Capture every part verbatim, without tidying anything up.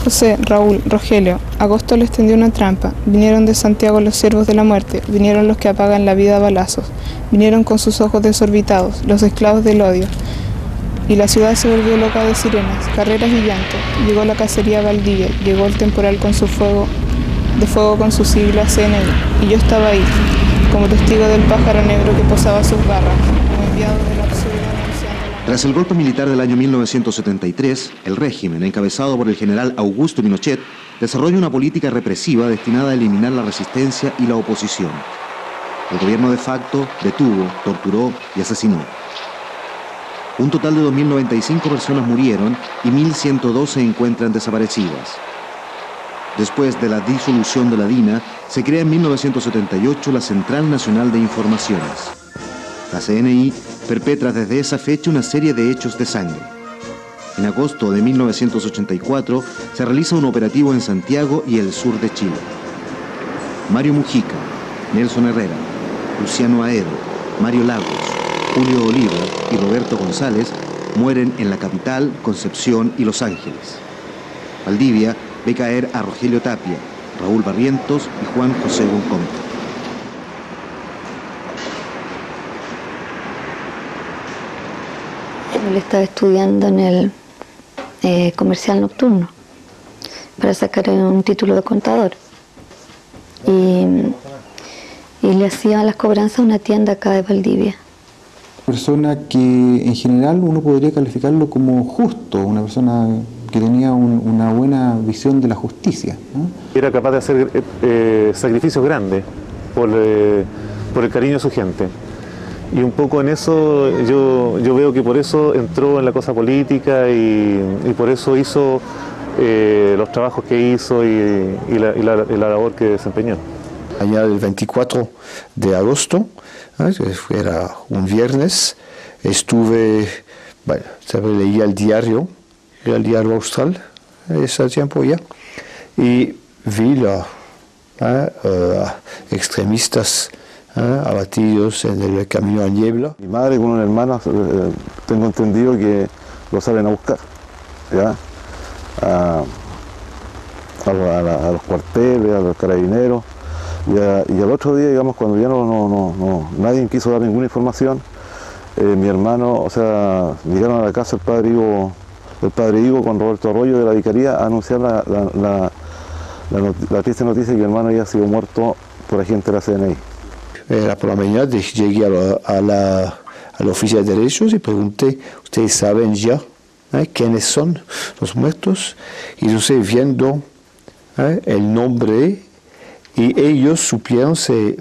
José, Raúl, Rogelio. Agosto les tendió una trampa. Vinieron de Santiago los siervos de la muerte. Vinieron los que apagan la vida a balazos. Vinieron con sus ojos desorbitados, los esclavos del odio. Y la ciudad se volvió loca de sirenas, carreras y llanto. Llegó la cacería a Valdivia, llegó el temporal con su fuego, de fuego con sus siglas C N I. Y yo estaba ahí, como testigo del pájaro negro que posaba sus barras, como enviado del absurdo anunciando la... Tras el golpe militar del año mil novecientos setenta y tres, el régimen, encabezado por el general Augusto Pinochet, desarrolla una política represiva destinada a eliminar la resistencia y la oposición. El gobierno de facto detuvo, torturó y asesinó. Un total de dos mil noventa y cinco personas murieron y mil ciento dos se encuentran desaparecidas. Después de la disolución de la DINA, se crea en mil novecientos setenta y ocho la Central Nacional de Informaciones. La C N I perpetra desde esa fecha una serie de hechos de sangre. En agosto de mil novecientos ochenta y cuatro se realiza un operativo en Santiago y el sur de Chile. Mario Mujica, Nelson Herrera, Luciano Aedo, Mario Lagos, Julio Oliva y Roberto González mueren en la capital, Concepción y Los Ángeles. Valdivia ve caer a Rogelio Tapia, Raúl Barrientos y Juan José Bonconte. Él estaba estudiando en el eh, comercial nocturno para sacar un título de contador. Y, y le hacía las cobranzas a una tienda acá de Valdivia. Persona que en general uno podría calificarlo como justo, una persona que tenía un, una buena visión de la justicia, ¿no? Era capaz de hacer eh, sacrificios grandes por, eh, por el cariño de su gente. Y un poco en eso yo, yo veo que por eso entró en la cosa política y, y por eso hizo eh, los trabajos que hizo y, y, la, y, la, y la labor que desempeñó. Allá el veinticuatro de agosto, ¿eh? Era un viernes, estuve, bueno, leía el diario, el diario austral, ese tiempo ya, y vi los ¿eh? uh, extremistas ¿eh? abatidos en el camino a Niebla. Mi madre con una hermana, eh, tengo entendido que lo salen a buscar, ¿ya? A, a, a, a los cuarteles, a los carabineros. Y, a, y al otro día, digamos, cuando ya no, no, no, no nadie quiso dar ninguna información, eh, mi hermano, o sea, llegaron a la casa el padre Ivo, el padre Ivo con Roberto Arroyo de la Vicaría a anunciar la, la, la, la, la triste noticia de que mi hermano había sido muerto por agente de la C N I. Era por la mañana, llegué a la, a la, a la oficina de derechos y pregunté, ¿ustedes saben ya ¿eh? quiénes son los muertos? Y yo sé, viendo ¿eh? el nombre, y ellos supieron, se,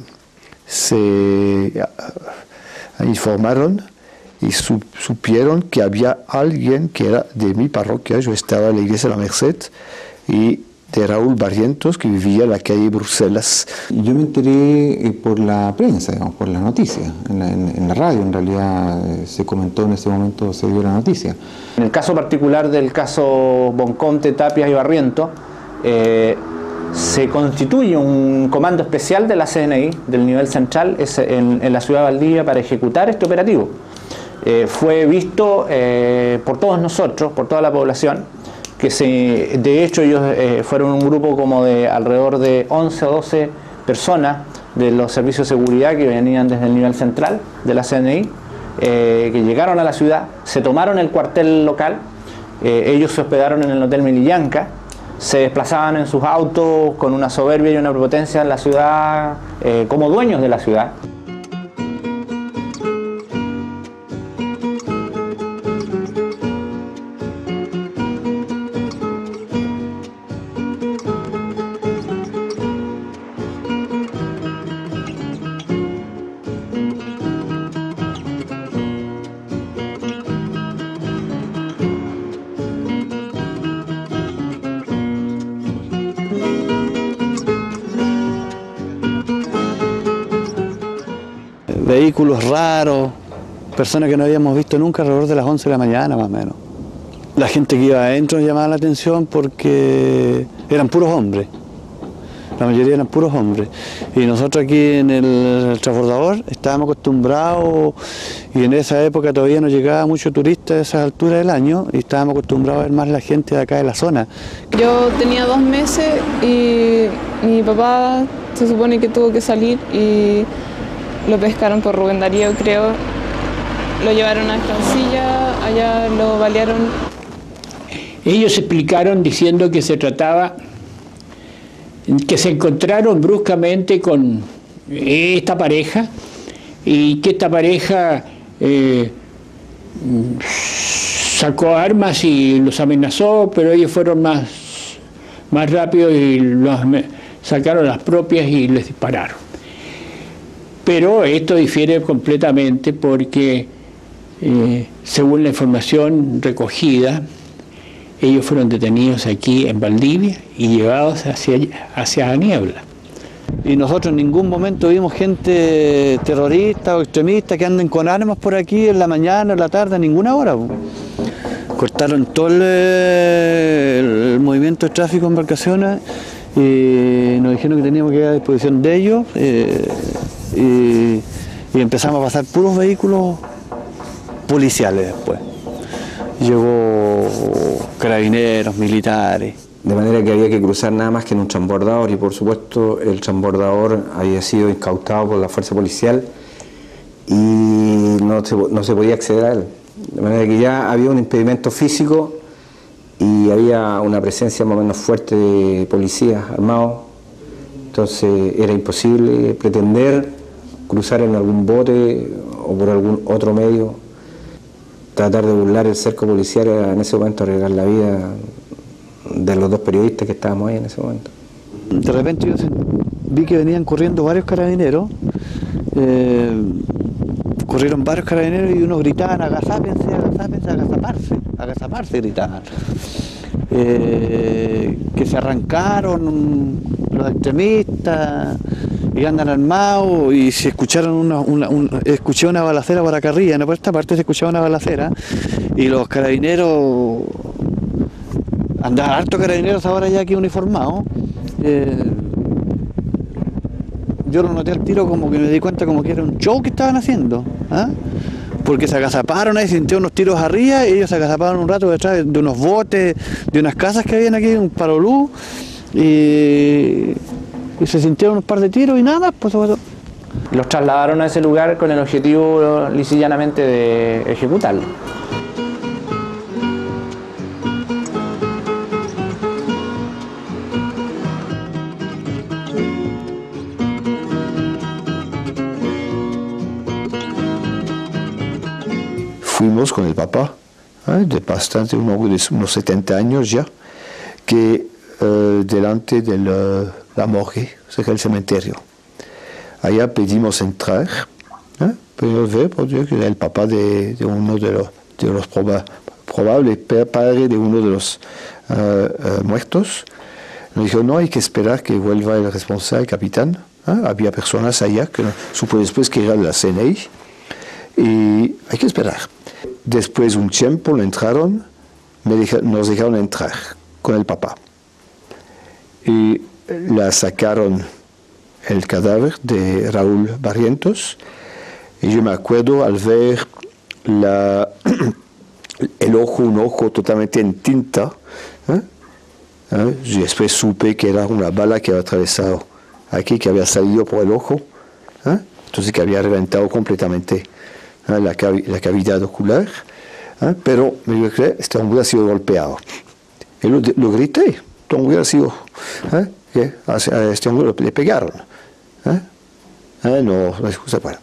se uh, informaron y su, supieron que había alguien que era de mi parroquia, yo estaba en la iglesia de la Merced, y de Raúl Barrientos, que vivía en la calle Bruselas. Yo me enteré eh, por la prensa, digamos, por la noticia, en la, en, en la radio en realidad eh, se comentó en ese momento, se dio la noticia. En el caso particular del caso Bonconte, Tapias y Barrientos, eh, se constituye un comando especial de la C N I, del nivel central, en, en la ciudad de Valdivia para ejecutar este operativo. Eh, fue visto eh, por todos nosotros, por toda la población, que se, de hecho ellos eh, fueron un grupo como de alrededor de once o doce personas de los servicios de seguridad que venían desde el nivel central de la C N I, eh, que llegaron a la ciudad, se tomaron el cuartel local, eh, ellos se hospedaron en el Hotel Milillanca, se desplazaban en sus autos con una soberbia y una prepotencia en la ciudad, eh, como dueños de la ciudad. Vehículos raros, personas que no habíamos visto nunca alrededor de las once de la mañana más o menos. La gente que iba adentro llamaba la atención porque eran puros hombres. la mayoría eran puros hombres. Y nosotros aquí en el transbordador estábamos acostumbrados, y en esa época todavía no llegaba mucho turista a esas alturas del año, y estábamos acostumbrados a ver más la gente de acá de la zona. Yo tenía dos meses y mi papá se supone que tuvo que salir y lo pescaron por Rubén Darío, creo. Lo llevaron a Estancilla, allá lo balearon. Ellos explicaron diciendo que se trataba, que se encontraron bruscamente con esta pareja y que esta pareja eh, sacó armas y los amenazó, pero ellos fueron más, más rápidos y los sacaron las propias y les dispararon. Pero esto difiere completamente porque, eh, según la información recogida, ellos fueron detenidos aquí en Valdivia y llevados hacia, hacia la niebla. Y nosotros en ningún momento vimos gente terrorista o extremista que anden con armas por aquí en la mañana, en la tarde, a ninguna hora. Cortaron todo el, el movimiento de tráfico de embarcaciones y nos dijeron que teníamos que ir a disposición de ellos eh, y, y empezamos a pasar puros vehículos policiales después. Llegó carabineros, militares. De manera que había que cruzar nada más que en un transbordador y por supuesto el transbordador había sido incautado por la fuerza policial y no se, no se podía acceder a él. De manera que ya había un impedimento físico y había una presencia más o menos fuerte de policías armados. Entonces era imposible pretender cruzar en algún bote o por algún otro medio. Tratar de burlar el cerco policial era en ese momento arriesgar la vida de los dos periodistas que estábamos ahí en ese momento. De repente yo vi que venían corriendo varios carabineros, eh, corrieron varios carabineros y unos gritaban agazápense, agazápense, agazaparse, agazaparse gritaban. Eh, que se arrancaron los extremistas y andan armados y se escucharon una, una, una, escuché una balacera por acá arriba, por esta parte se escuchaba una balacera y los carabineros, andaban hartos carabineros ahora ya aquí uniformados, eh, yo lo noté al tiro como que me di cuenta como que era un show que estaban haciendo, ¿eh? Porque se agazaparon ahí, sintieron unos tiros arriba y ellos se agazaparon un rato detrás de unos botes, de unas casas que habían aquí, un parolú, y, y se sintieron un par de tiros y nada, pues... Los trasladaron a ese lugar con el objetivo lisa y llanamente de ejecutarlo. Fuimos con el papá, ¿eh? de bastante, un hombre de unos setenta años ya, que eh, delante de la, la morgue, cerca del cementerio. Allá pedimos entrar, ¿eh? pero ver, porque era el papá de, de uno de los, de los proba, probables padres de uno de los uh, uh, muertos. Nos dijo, no, hay que esperar que vuelva el responsable, el capitán. ¿eh? Había personas allá que supo después que era de la C N I y hay que esperar. Después de un tiempo lo entraron, me deja, nos dejaron entrar con el papá. Y la sacaron el cadáver de Raúl Barrientos. Y yo me acuerdo al ver la, el ojo, un ojo totalmente en tinta. ¿eh? ¿Eh? Y después supe que era una bala que había atravesado aquí, que había salido por el ojo. ¿eh? Entonces que había reventado completamente ¿eh? la, cavi la cavidad ocular. ¿eh? Pero me dijo que este hombre ha sido golpeado. Y lo, lo grité. Este hombre ha sido... ¿eh? que a este hombre le pegaron. ¿eh? ¿Eh? No, no se puede.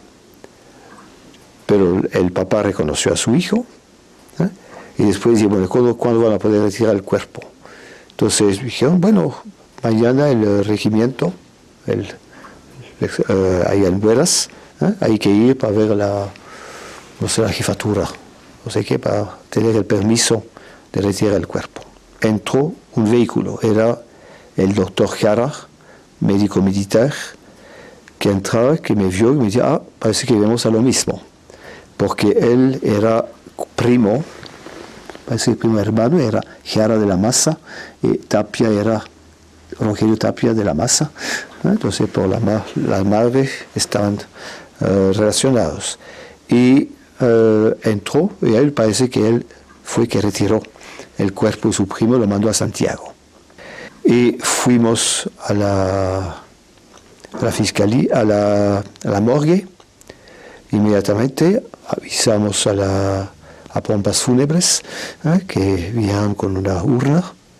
Pero el papá reconoció a su hijo ¿eh? y después dijo, bueno, ¿cuándo, ¿cuándo van a poder retirar el cuerpo? Entonces dijeron, bueno, mañana el regimiento, el, el, uh, ahí en Bueras, ¿eh? hay que ir para ver la, no sé, la jefatura, no sé qué, para tener el permiso de retirar el cuerpo. Entró un vehículo, era el doctor Jara, médico militar, que entraba, que me vio y me dijo, ah, parece que vemos a lo mismo, porque él era primo, parece que el primo hermano era Jara de la Maza y Tapia era Rogelio Tapia de la Maza, ¿eh? Entonces por la, ma la madre estaban uh, relacionados. Y uh, entró, y a él parece que él fue que retiró el cuerpo de su primo, lo mandó a Santiago. Y fuimos a la, a la fiscalía, a la, a la morgue, inmediatamente avisamos a, la, a pompas fúnebres, ¿eh? Que vinieron con una urna,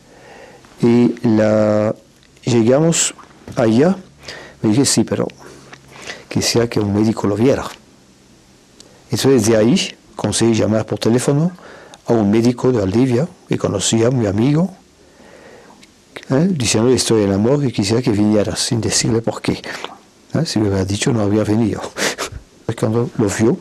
y la, llegamos allá, me dije, sí, pero quisiera que un médico lo viera. Entonces de ahí conseguí llamar por teléfono a un médico de Valdivia, que conocía, mi amigo, ¿eh? Diciéndole, estoy en la morgue y quisiera que viniera, sin decirle por qué. ¿Eh? Si me hubiera dicho, no había venido. Cuando lo vio,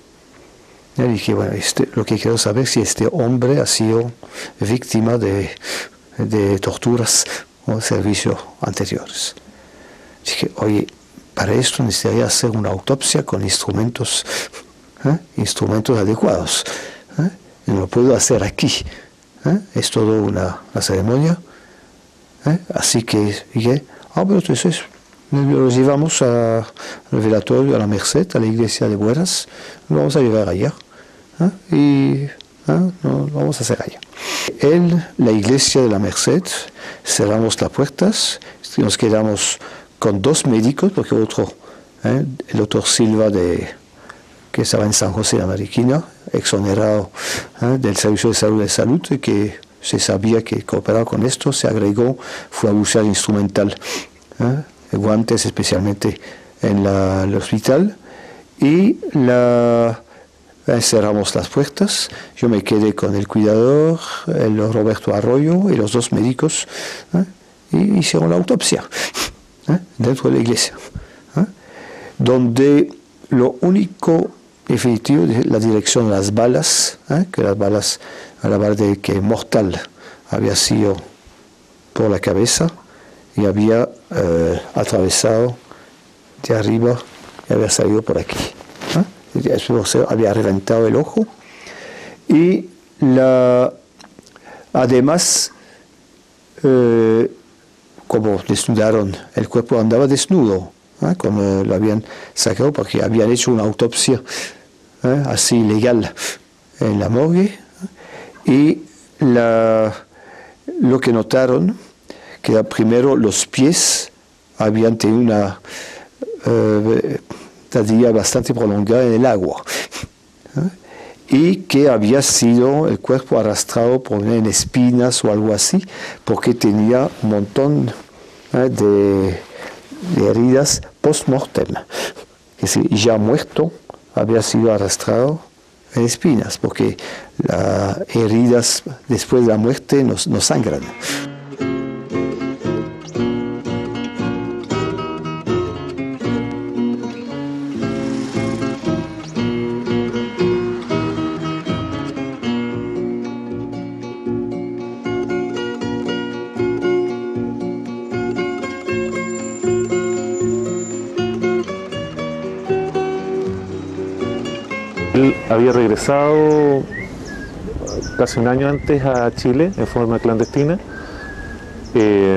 le dije, bueno, este, lo que quiero saber es si este hombre ha sido víctima de, de torturas o servicios anteriores. Dije, oye, para esto necesitaría hacer una autopsia con instrumentos, ¿eh? instrumentos adecuados. ¿Eh? Y no lo puedo hacer aquí. ¿Eh? Es todo una, una ceremonia. ¿Eh? Así que dije, ah, pero entonces lo llevamos a, al velatorio, a la Merced, a la iglesia de Bueras, lo vamos a llevar allá. ¿Eh? Y ¿eh? no, lo vamos a hacer allá. En la iglesia de la Merced cerramos las puertas, nos quedamos con dos médicos, porque otro, ¿eh? el doctor Silva, de, que estaba en San José de Mariquina, exonerado ¿eh? del Servicio de Salud de Salud, y que se sabía que cooperaba con esto, se agregó, fue a buscar instrumental, ¿eh? guantes especialmente en la, el hospital, y la, eh, cerramos las puertas. Yo me quedé con el cuidador, el Roberto Arroyo y los dos médicos, ¿eh? y hicieron la autopsia ¿eh? dentro de la iglesia, ¿eh? donde lo único definitivo es la dirección de las balas, ¿eh? que las balas, a la base de que mortal había sido por la cabeza y había eh, atravesado de arriba y había salido por aquí. ¿Eh? Eso había reventado el ojo. Y la, además, eh, como desnudaron, el cuerpo andaba desnudo, ¿eh? como lo habían sacado porque habían hecho una autopsia ¿eh? así legal en la morgue. Y la, lo que notaron, que primero los pies habían tenido una eh, estadía bastante prolongada en el agua, ¿eh? y que había sido el cuerpo arrastrado por en espinas o algo así, porque tenía un montón ¿eh? de, de heridas post-mortem, es decir, ya muerto había sido arrastrado en espinas, porque las heridas después de la muerte no, no sangran. Él había regresado casi un año antes a Chile en forma clandestina. Eh,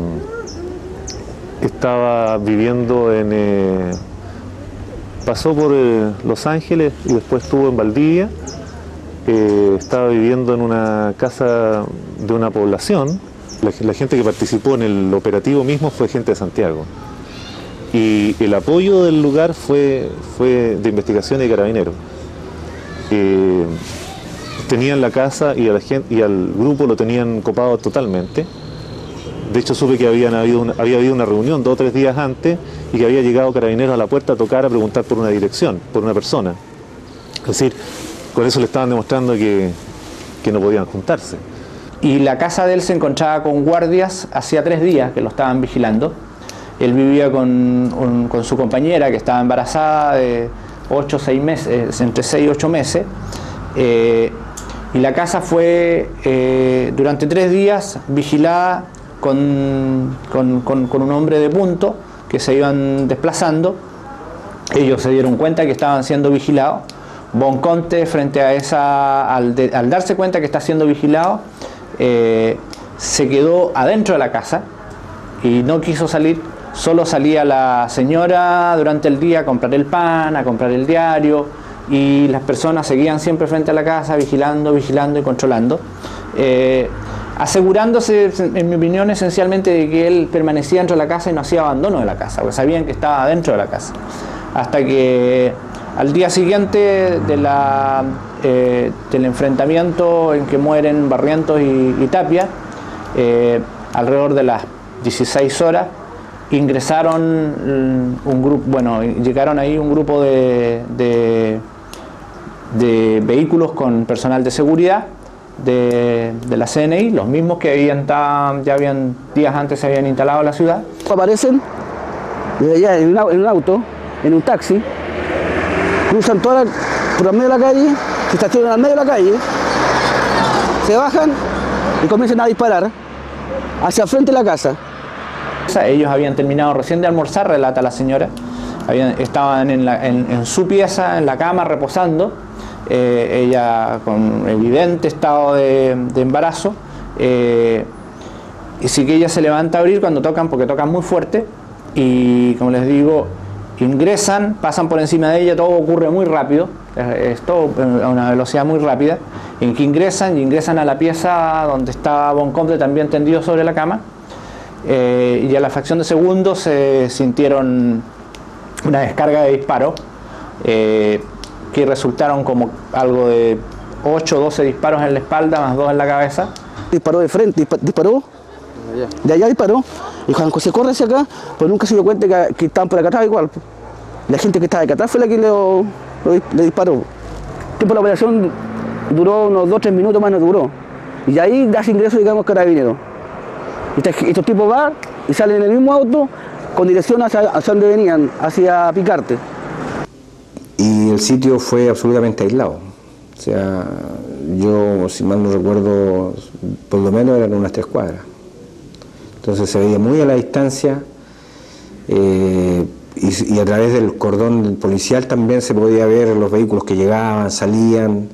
estaba viviendo en... Eh, pasó por eh, Los Ángeles y después estuvo en Valdivia. Eh, estaba viviendo en una casa de una población. La, la gente que participó en el operativo mismo fue gente de Santiago. Y el apoyo del lugar fue, fue de investigación y carabineros. Eh, tenían la casa y, a la gente, y al grupo lo tenían copado totalmente. De hecho supe que habían habido una, había habido una reunión dos o tres días antes y que había llegado carabineros a la puerta a tocar, a preguntar por una dirección, por una persona. Es decir, con eso le estaban demostrando que, que no podían juntarse. Y la casa de él se encontraba con guardias hacía tres días que lo estaban vigilando. Él vivía con, un, con su compañera que estaba embarazada de ocho o seis meses, entre seis y ocho meses, eh, y la casa fue eh, durante tres días vigilada con, con, con, con un hombre de punto que se iban desplazando. Ellos se dieron cuenta que estaban siendo vigilados. Bonconte, frente a esa, al, de, al darse cuenta que está siendo vigilado, eh, se quedó adentro de la casa y no quiso salir. Solo salía la señora durante el día a comprar el pan, a comprar el diario, y las personas seguían siempre frente a la casa vigilando, vigilando y controlando, eh, asegurándose, en mi opinión, esencialmente de que él permanecía dentro de la casa y no hacía abandono de la casa, porque sabían que estaba dentro de la casa. Hasta que al día siguiente de la, eh, del enfrentamiento en que mueren Barrientos y, y Tapia, eh, alrededor de las dieciséis horas, ingresaron un grupo, bueno, llegaron ahí un grupo de, de, de vehículos con personal de seguridad de, de la C N I, los mismos que habían, ya habían días antes se habían instalado en la ciudad. Aparecen desde allá en un, en un auto, en un taxi, cruzan toda la, por el medio de la calle, se estacionan al medio de la calle, se bajan y comienzan a disparar hacia el frente de la casa. Ellos habían terminado recién de almorzar, relata la señora, habían, estaban en, la, en, en su pieza, en la cama, reposando, eh, ella con evidente estado de, de embarazo, eh, y sí que ella se levanta a abrir cuando tocan, porque tocan muy fuerte, y como les digo, ingresan, pasan por encima de ella, todo ocurre muy rápido, es todo a una velocidad muy rápida, en que ingresan y ingresan a la pieza donde estaba Boncompte también tendido sobre la cama. Eh, y a la fracción de segundos se sintieron una descarga de disparos eh, que resultaron como algo de ocho o doce disparos en la espalda más dos en la cabeza. Disparó de frente, disparó, de allá disparó, y Juan José corre hacia acá, pero nunca se dio cuenta que, que estaban por acá atrás igual. La gente que estaba acá atrás fue la que le, lo, le disparó. El tiempo de la operación duró unos dos o tres minutos más, no duró. Y ahí da ingreso, digamos, Carabineros. Estos tipos van y salen en el mismo auto con dirección hacia, hacia donde venían, hacia Picarte. Y el sitio fue absolutamente aislado. O sea, yo, si mal no recuerdo, por lo menos eran unas tres cuadras. Entonces se veía muy a la distancia eh, y, y a través del cordón policial también se podía ver los vehículos que llegaban, salían.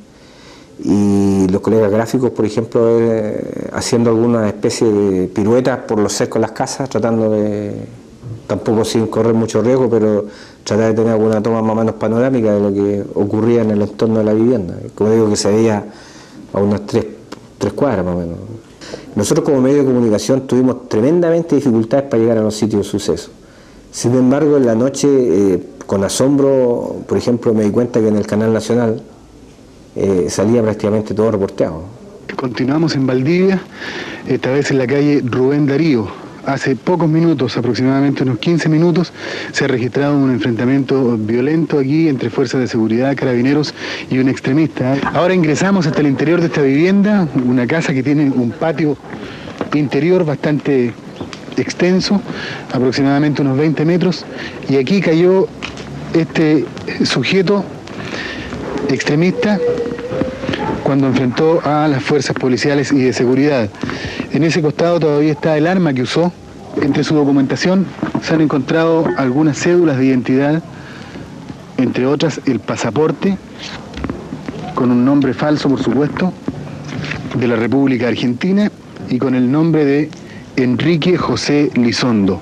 Y los colegas gráficos, por ejemplo, eh, haciendo alguna especie de piruetas por los cercos de las casas, tratando de, tampoco sin correr mucho riesgo, pero tratar de tener alguna toma más o menos panorámica de lo que ocurría en el entorno de la vivienda. Como digo, que se veía a unas tres, tres cuadras más o menos. Nosotros como medio de comunicación tuvimos tremendamente dificultades para llegar a los sitios de suceso. Sin embargo, en la noche, eh, con asombro, por ejemplo, me di cuenta que en el Canal Nacional Eh, salía prácticamente todo reporteado. Continuamos en Valdivia, esta vez en la calle Rubén Darío. Hace pocos minutos, aproximadamente unos quince minutos, se ha registrado un enfrentamiento violento aquí entre fuerzas de seguridad, carabineros y un extremista. Ahora ingresamos hasta el interior de esta vivienda, una casa que tiene un patio interior bastante extenso, aproximadamente unos veinte metros, y aquí cayó este sujeto extremista cuando enfrentó a las fuerzas policiales y de seguridad. En ese costado todavía está el arma que usó. Entre su documentación se han encontrado algunas cédulas de identidad, entre otras el pasaporte, con un nombre falso por supuesto, de la República Argentina y con el nombre de Enrique José Lizondo.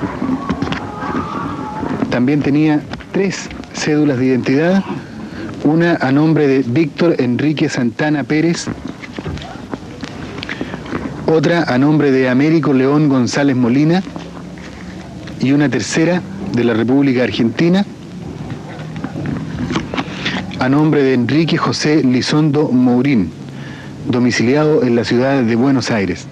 También tenía tres cédulas de identidad, una a nombre de Víctor Enrique Santana Pérez, otra a nombre de Américo León González Molina y una tercera de la República Argentina a nombre de Enrique José Lizondo Mourín, domiciliado en la ciudad de Buenos Aires.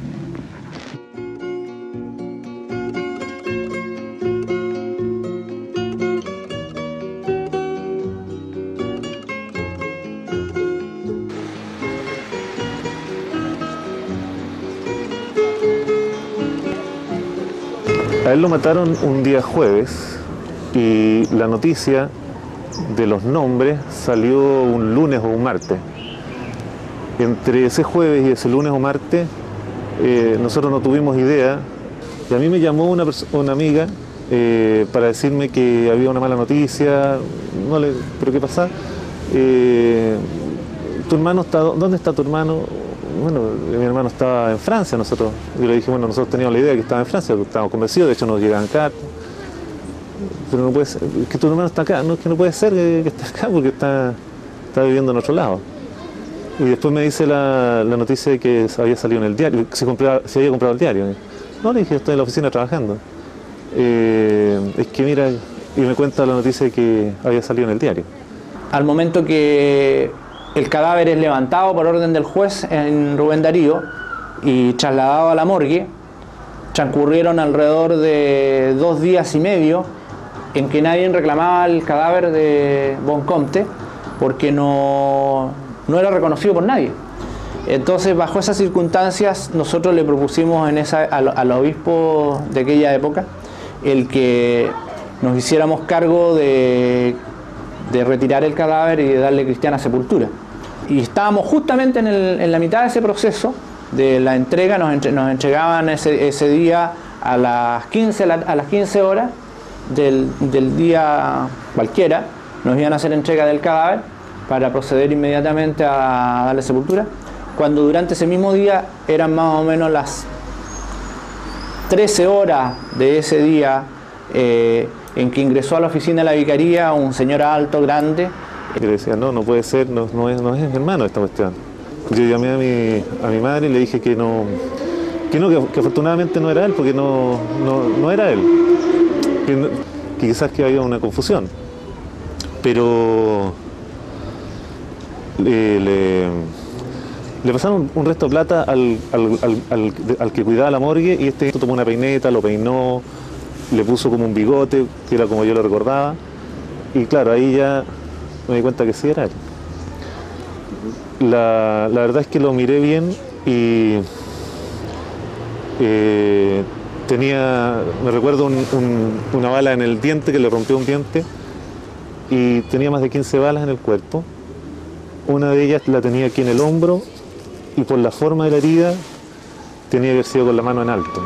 A él lo mataron un día jueves y la noticia de los nombres salió un lunes o un martes. Entre ese jueves y ese lunes o martes eh, nosotros no tuvimos idea y a mí me llamó una, una amiga eh, para decirme que había una mala noticia. No le, ¿pero qué pasa? Eh, ¿Tu hermano está, dónde está tu hermano? bueno, mi hermano estaba en Francia, nosotros, yo le dije, bueno, nosotros teníamos la idea de que estaba en Francia, estábamos convencidos, de hecho nos llegaban cartas, pero no puede ser, es que tu hermano está acá, no, es que no puede ser que, que esté acá porque está, está viviendo en otro lado. Y después me dice la, la noticia de que había salido en el diario, que se, compraba, se había comprado el diario. No, le dije, estoy en la oficina trabajando. Eh, es que mira, y me cuenta la noticia de que había salido en el diario. Al momento que el cadáver es levantado por orden del juez en Rubén Darío y trasladado a la morgue, transcurrieron alrededor de dos días y medio en que nadie reclamaba el cadáver de Bon Comte porque no, no era reconocido por nadie. Entonces, bajo esas circunstancias, nosotros le propusimos en esa, al, al obispo de aquella época el que nos hiciéramos cargo de, de retirar el cadáver y de darle cristiana sepultura. Y estábamos justamente en, el, en la mitad de ese proceso de la entrega, nos, entre, nos entregaban ese, ese día a las quince, a las quince horas del, del día cualquiera, nos iban a hacer entrega del cadáver para proceder inmediatamente a darle sepultura, cuando durante ese mismo día eran más o menos las trece horas de ese día eh, en que ingresó a la oficina de la vicaría un señor alto, grande. Y le decía, no, no puede ser, no, no, es, no es mi hermano esta cuestión. Yo llamé a mi, a mi madre y le dije que no, que, no, que, que afortunadamente no era él, porque no, no, no era él. Que, no, que quizás que había una confusión. Pero le, le, le pasaron un resto de plata al, al, al, al, al que cuidaba la morgue y este tomó una peineta, lo peinó, le puso como un bigote, que era como yo lo recordaba. Y claro, ahí ya me di cuenta que sí era él. La, la verdad es que lo miré bien y eh, tenía, me recuerdo un, un, una bala en el diente, que le rompió un diente, y tenía más de quince balas en el cuerpo. Una de ellas la tenía aquí en el hombro y por la forma de la herida tenía que haber sido con la mano en alto.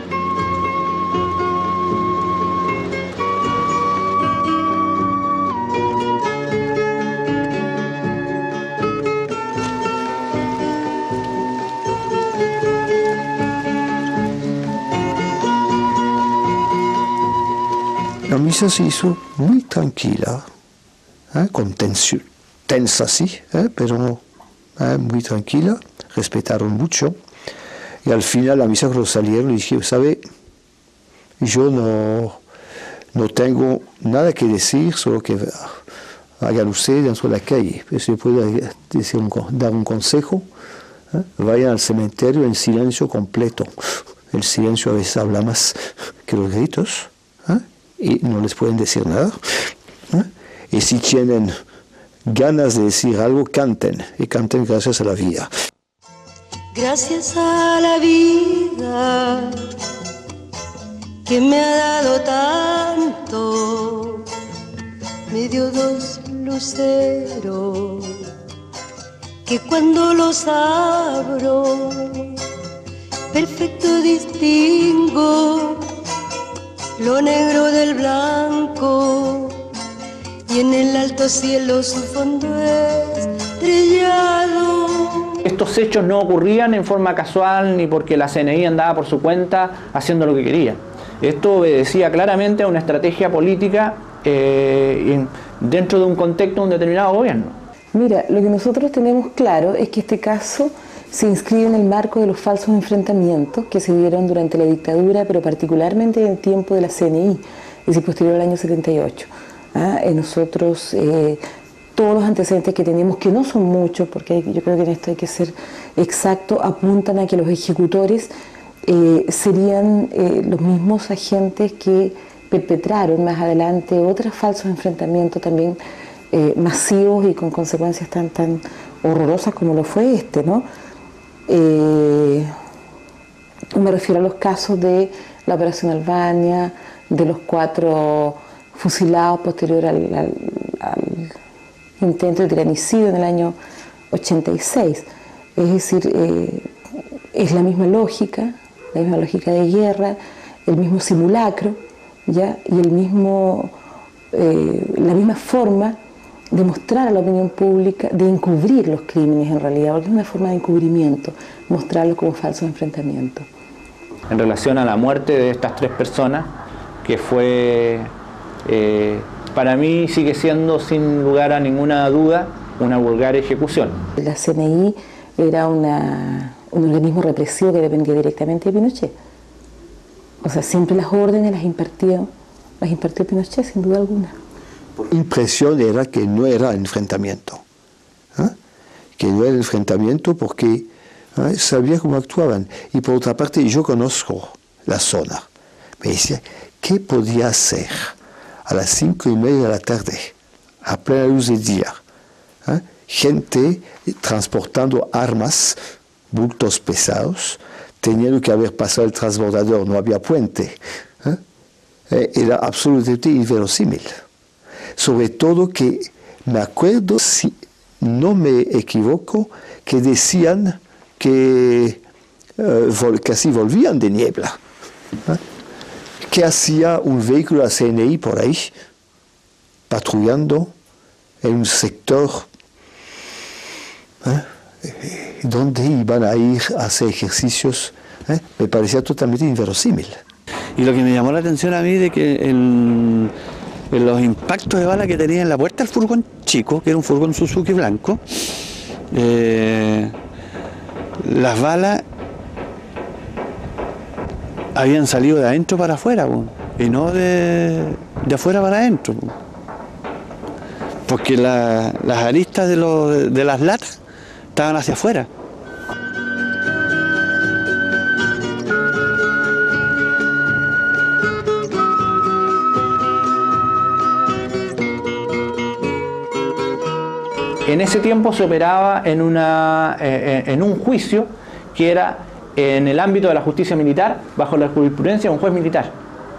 La misa se hizo muy tranquila, ¿eh? Con tensión, tensa sí, ¿eh? Pero ¿eh? muy tranquila, respetaron mucho. Y al final la misa cuando salieron le dije, ¿sabe? Yo no, no tengo nada que decir, solo que hagan ustedes dentro de la calle. Pero si puedo decir un, dar un consejo, ¿eh? Vayan al cementerio en silencio completo. El silencio a veces habla más que los gritos. ¿Eh? Y no les pueden decir nada. ¿Eh? Y si tienen ganas de decir algo, canten. Y canten gracias a la vida. Gracias a la vida que me ha dado tanto, me dio dos luceros que cuando los abro, perfecto distingo lo negro del blanco, y en el alto cielo su fondo estrellado. Estos hechos no ocurrían en forma casual ni porque la C N I andaba por su cuenta haciendo lo que quería. Esto obedecía claramente a una estrategia política eh, dentro de un contexto de un determinado gobierno. Mira, lo que nosotros tenemos claro es que este caso se inscribe en el marco de los falsos enfrentamientos que se dieron durante la dictadura, pero particularmente en el tiempo de la C N I, es decir, posterior al año setenta y ocho. ¿Ah? Eh, nosotros, eh, todos los antecedentes que tenemos, que no son muchos, porque yo creo que en esto hay que ser exacto, apuntan a que los ejecutores eh, serían eh, los mismos agentes que perpetraron más adelante otros falsos enfrentamientos también eh, masivos y con consecuencias tan, tan horrorosas como lo fue este, ¿no? Eh, me refiero a los casos de la Operación Albania, de los cuatro fusilados posterior al, al, al intento de tiranicidio en el año ochenta y seis. Es decir, eh, es la misma lógica, la misma lógica de guerra, el mismo simulacro, ¿ya? Y el mismo, eh, la misma forma de mostrar a la opinión pública, de encubrir los crímenes en realidad, porque es una forma de encubrimiento, mostrarlos como falsos enfrentamientos. En relación a la muerte de estas tres personas, que fue, eh, para mí sigue siendo sin lugar a ninguna duda, una vulgar ejecución. La C N I era una, un organismo represivo que dependía directamente de Pinochet. O sea, siempre las órdenes las impartió, las impartió Pinochet, sin duda alguna. Impresión era que no era enfrentamiento, ¿eh? que no era enfrentamiento porque ¿eh? sabía cómo actuaban. Y por otra parte, yo conozco la zona. Me decía, ¿qué podía hacer a las cinco y media de la tarde, a plena luz del día? ¿eh? Gente transportando armas, bultos pesados, teniendo que haber pasado el transbordador, no había puente. ¿eh? Era absolutamente inverosímil. Sobre todo que me acuerdo, si no me equivoco, que decían que uh, vol casi volvían de niebla. ¿eh? ¿Qué hacía un vehículo A C N I por ahí, patrullando en un sector ¿eh? donde iban a ir a hacer ejercicios? ¿eh? Me parecía totalmente inverosímil. Y lo que me llamó la atención a mí de que el... en los impactos de bala que tenía en la puerta del furgón chico, que era un furgón Suzuki blanco, eh, las balas habían salido de adentro para afuera, po, y no de, de afuera para adentro. Po. Porque la, las aristas de, los, de las latas estaban hacia afuera. En ese tiempo se operaba en, una, eh, en un juicio que era en el ámbito de la justicia militar, bajo la jurisprudencia de un juez militar.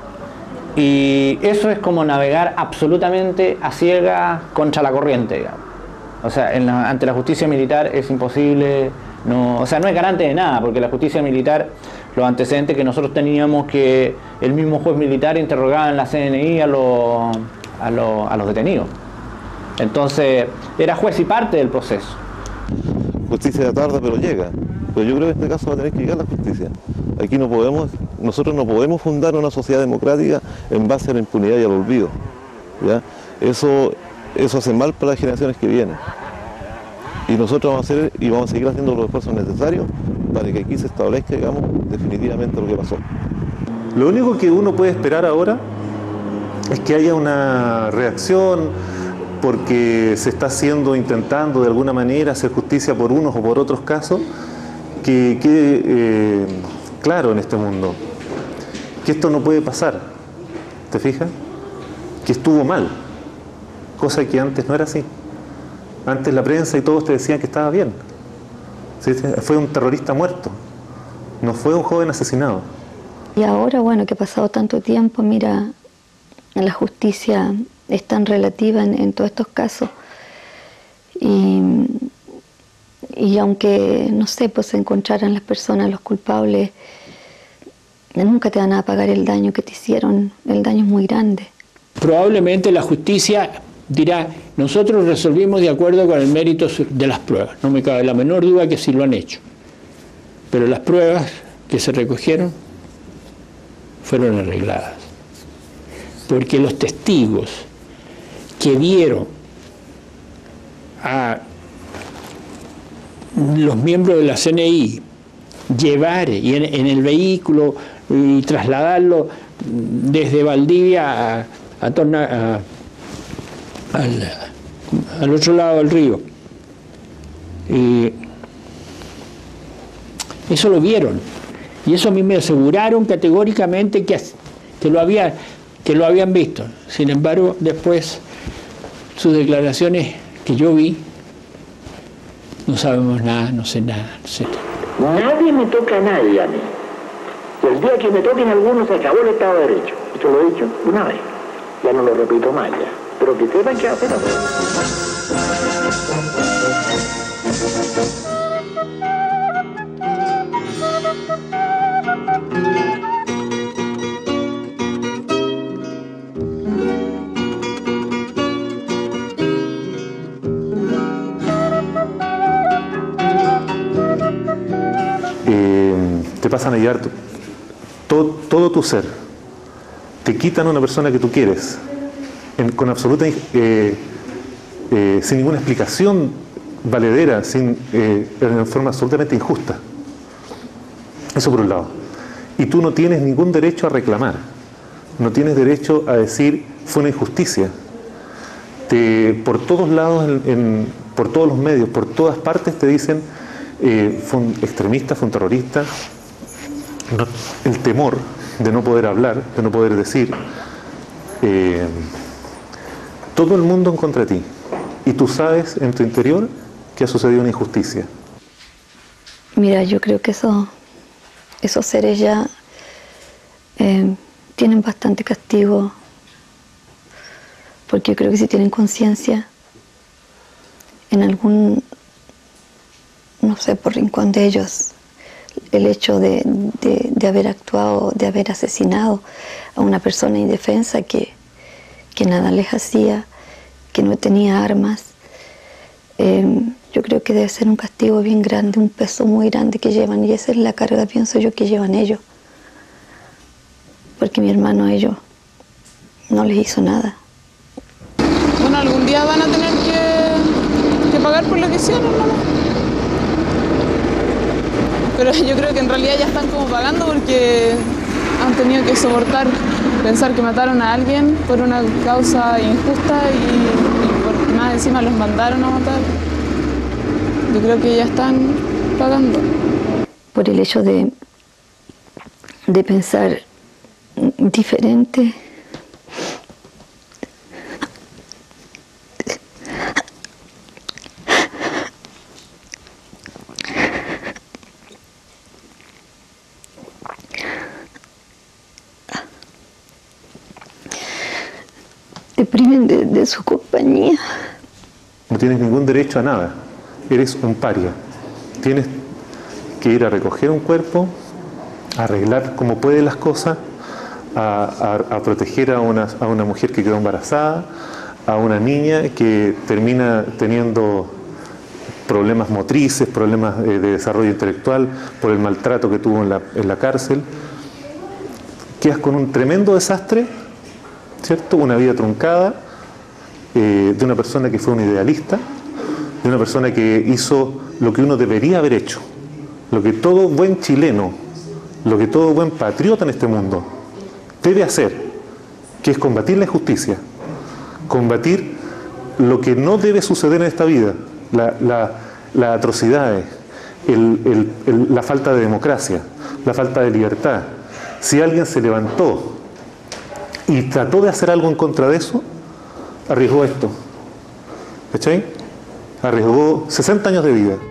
Y eso es como navegar absolutamente a ciegas contra la corriente, digamos. O sea, en la, ante la justicia militar es imposible, no, o sea, no es garante de nada, porque la justicia militar, los antecedentes que nosotros teníamos, que el mismo juez militar interrogaba en la C N I a los, a los, a los detenidos. Entonces, era juez y parte del proceso. Justicia tarda, pero llega. Pero yo creo que en este caso va a tener que llegar la justicia. Aquí no podemos, nosotros no podemos fundar una sociedad democrática en base a la impunidad y al olvido. ¿ya? Eso, eso hace mal para las generaciones que vienen. Y nosotros vamos a hacer y vamos a seguir haciendo los esfuerzos necesarios para que aquí se establezca, digamos, definitivamente lo que pasó. Lo único que uno puede esperar ahora es que haya una reacción, porque se está haciendo, intentando de alguna manera hacer justicia por unos o por otros casos, que quede eh, claro en este mundo que esto no puede pasar, ¿te fijas? Que estuvo mal, cosa que antes no era así. Antes la prensa y todos te decían que estaba bien. ¿Sí? Fue un terrorista muerto, no fue un joven asesinado. Y ahora, bueno, que ha pasado tanto tiempo, mira, en la justicia es tan relativa en, en todos estos casos. Y, y aunque, no sé, pues se encontraran las personas, los culpables, nunca te van a pagar el daño que te hicieron. El daño es muy grande. Probablemente la justicia dirá, nosotros resolvimos de acuerdo con el mérito de las pruebas. No me cabe la menor duda que sí lo han hecho. Pero las pruebas que se recogieron fueron arregladas. Porque los testigos que vieron a los miembros de la C N I llevar y en, en el vehículo y trasladarlo desde Valdivia a, a, torna, a al, al otro lado del río. Y eso lo vieron. Y eso a mí me aseguraron categóricamente que, que, lo, había, que lo habían visto. Sin embargo, después sus declaraciones que yo vi, no sabemos nada, no sé nada, etcétera. Nadie me toca a nadie a mí. El día que me toquen algunos se acabó el Estado de Derecho. Esto lo he dicho una vez. Ya no lo repito más ya. Pero que sepan que hacer ahora. pasan a llevar tu, todo, todo tu ser, te quitan a una persona que tú quieres, en, con absoluta, eh, eh, sin ninguna explicación valedera, sin, eh, en forma absolutamente injusta. Eso por un lado. Y tú no tienes ningún derecho a reclamar, no tienes derecho a decir fue una injusticia. Te, por todos lados, en, en, por todos los medios, por todas partes te dicen eh, fue un extremista, fue un terrorista. No, el temor de no poder hablar, de no poder decir, eh, todo el mundo en contra de ti. Y tú sabes en tu interior que ha sucedido una injusticia. Mira, yo creo que eso, esos seres ya eh, tienen bastante castigo, porque yo creo que si tienen conciencia, en algún, no sé, por rincón de ellos, el hecho de, de, de haber actuado, de haber asesinado a una persona indefensa que, que nada les hacía, que no tenía armas, eh, yo creo que debe ser un castigo bien grande, un peso muy grande que llevan, y esa es la carga, pienso yo, que llevan ellos, porque mi hermano a ellos no les hizo nada. Bueno, algún día van a tener que, que pagar por lo que hicieron, ¿no? Pero yo creo que en realidad ya están como pagando porque han tenido que soportar pensar que mataron a alguien por una causa injusta y, y por más encima los mandaron a matar. Yo creo que ya están pagando. Por el hecho de, de pensar diferente, deprimen de, de su compañía. No tienes ningún derecho a nada, eres un paria. Tienes que ir a recoger un cuerpo, a arreglar como puede las cosas, a, a, a proteger a una, a una mujer que quedó embarazada, a una niña que termina teniendo problemas motrices, problemas de, de desarrollo intelectual por el maltrato que tuvo en la, en la cárcel. Quedas con un tremendo desastre, ¿cierto? Una vida truncada, eh, de una persona que fue un idealista, de una persona que hizo lo que uno debería haber hecho, lo que todo buen chileno, lo que todo buen patriota en este mundo debe hacer, que es combatir la injusticia, combatir lo que no debe suceder en esta vida, la, la, las atrocidades, el, el, el, la falta de democracia, la falta de libertad. Si alguien se levantó y trató de hacer algo en contra de eso, arriesgó esto. ¿Cachai? Arriesgó sesenta años de vida.